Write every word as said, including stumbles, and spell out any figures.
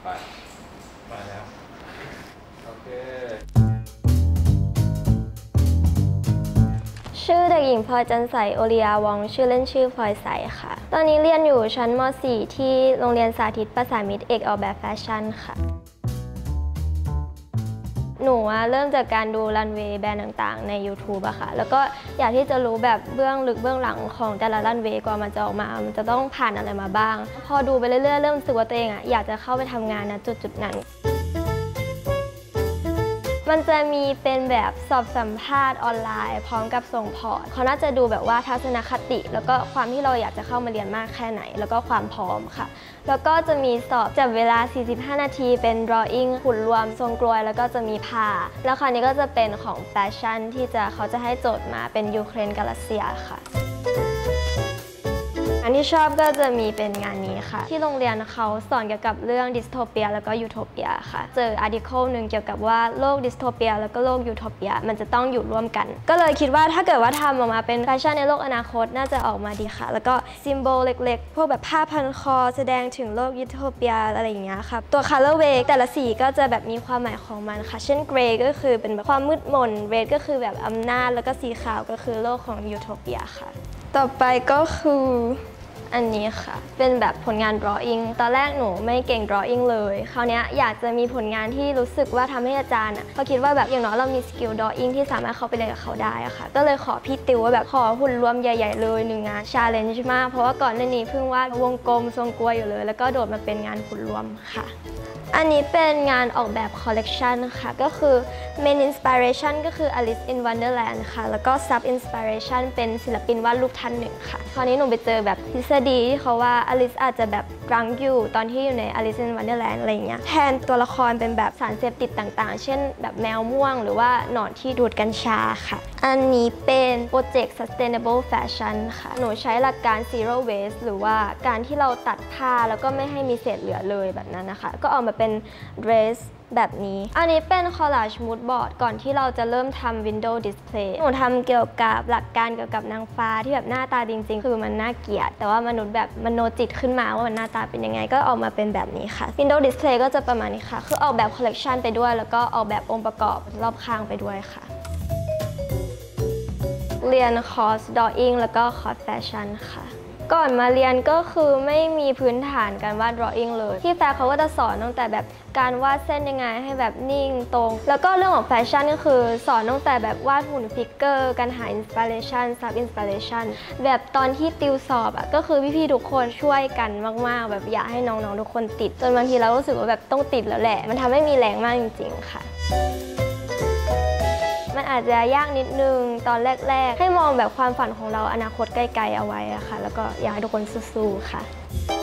ไปมาแล้วโอเคชื่อเด็กหญิงพลอยจันใสโอริยาวองชื่อเล่นชื่อพลอยใสค่ะตอนนี้เรียนอยู่ชั้นม .สี่ ที่โรงเรียนสาธิตประสานมิตรเอกออกแบบแฟชั่นค่ะหนูเริ่มจากการดูรันเวย์แบรนด์ต่างๆใน ยูทูบ อะค่ะแล้วก็อยากที่จะรู้แบบเบื้องลึกเบื้องหลังของแต่ละรันเวย์กว่ามันจะออกมามันจะต้องผ่านอะไรมาบ้างพอดูไปเรื่อยๆเริ่มรู้สึกว่าตัวเองอะอยากจะเข้าไปทำงานณจุดๆนั้นมันจะมีเป็นแบบสอบสัมภาษณ์ออนไลน์พร้อมกับส่งพอร์ตเขาน่าจะดูแบบว่าทัศนคติแล้วก็ความที่เราอยากจะเข้ามาเรียนมากแค่ไหนแล้วก็ความพร้อมค่ะแล้วก็จะมีสอบจับเวลาสี่สิบห้านาทีเป็น drawing หุ่นรวมทรงกลวยแล้วก็จะมีผ้าแล้วคราวนี้ก็จะเป็นของแฟชั่นที่จะเขาจะให้โจทย์มาเป็นยูเครนกาลาเซียค่ะอันที่ชอบก็จะมีเป็นงานนี้ค่ะที่โรงเรียนเขาสอนเกี่ยวกับเรื่องดิสโทเปียแล้วก็ยูโทเปียค่ะเจออาร์ติเคิลหนึ่งเกี่ยวกับว่าโลกดิสโทเปียแล้วก็โลกยูโทเปียมันจะต้องอยู่ร่วมกันก็เลยคิดว่าถ้าเกิดว่าทำออกมาเป็นแฟชั่นในโลกอนาคตน่าจะออกมาดีค่ะแล้วก็ซิมโบลเล็กๆพวกแบบผ้าพันคอแสดงถึงโลกยูโทเปียอะไรอย่างเงี้ยค่ะตัว colorway แต่ละสีก็จะแบบมีความหมายของมันค่ะเช่น gray ก็คือเป็นแบบความมืดมน red ก็คือแบบอำนาจแล้วก็สีขาวก็คือโลกของยูโทเปียค่ะต่อไปก็คืออันนี้ค่ะเป็นแบบผลงาน drawing ตอนแรกหนูไม่เก่ง drawing เลยคราวนี้อยากจะมีผลงานที่รู้สึกว่าทำให้อาจารย์อ่ะเขาคิดว่าแบบอย่างน้อยเรามีสกิล drawing ที่สามารถเข้าไปเรียนกับเขาได้อะค่ะก็เลยขอพี่ติวว่าแบบขอหุ่นรวมใหญ่ๆเลยหนึ่งงาน challenge มากเพราะว่าก่อนหน้านี้เพิ่งวาดวงกลมทรงกลวยอยู่เลยแล้วก็โดดมาเป็นงานหุ่นรวมค่ะอันนี้เป็นงานออกแบบคอลเลกชันค่ะก็คือ Main Inspiration ก็คือ Alice in Wonderland ค่ะแล้วก็ Sub Inspiration เป็นศิลปินวาดรูปท่านหนึ่งค่ะคราวนี้หนูไปเจอแบบทฤษฎีที่เขาว่า Alice อาจจะแบบรั้งอยู่ตอนที่อยู่ใน Alice in Wonderland อะไรอย่างเงี้ยแทนตัวละครเป็นแบบสารเสพติดต่างๆเช่นแบบแมวม่วงหรือว่าหนอนที่ดูดกัญชาค่ะอันนี้เป็นโปรเจกต์ Sustainable Fashion ค่ะหนูใช้หลักการ Zero Waste หรือว่าการที่เราตัดผ้าแล้วก็ไม่ให้มีเศษเหลือเลยแบบนั้นนะคะก็ออกมาเป็น dress แบบนี้อันนี้เป็น collage mood board ก่อนที่เราจะเริ่มทำ window display หนูทำเกี่ยวกับหลักการเกี่ยวกับนางฟ้าที่แบบหน้าตาจริงๆคือมันน่าเกลียดแต่ว่ามนุษย์แบบมโนจิตขึ้นมาว่ามันหน้าตาเป็นยังไงก็ออกมาเป็นแบบนี้ค่ะ window display ก็จะประมาณนี้ค่ะคือออกแบบ collection ไปด้วยแล้วก็ออกแบบองค์ประกอบรอบข้างไปด้วยค่ะเรียนคอร์ส drawing แล้วก็คอร์ส fashion ค่ะก่อนมาเรียนก็คือไม่มีพื้นฐานการวาด drawing เลยที่แฟร์เขาก็จะสอนตั้งแต่แบบการวาดเส้นยังไงให้แบบนิ่งตรงแล้วก็เรื่องของแฟชั่นก็คือสอนตั้งแต่แบบวาดหุ่นฟิกเกอร์การหาอินสปิเรชันซับอินสปิเรชันแบบตอนที่ติวสอบอ่ะก็คือพี่ๆทุกคนช่วยกันมากๆแบบอยากให้น้องๆทุกคนติดจนบางทีเรารู้สึกว่าแบบต้องติดแล้วแหละมันทำให้มีแรงมากจริงๆค่ะมันอาจจะยากนิดนึงตอนแรกๆให้มองแบบความฝันของเราอนาคตไกลๆเอาไว้อะค่ะแล้วก็อยากให้ทุกคนสู้ๆค่ะ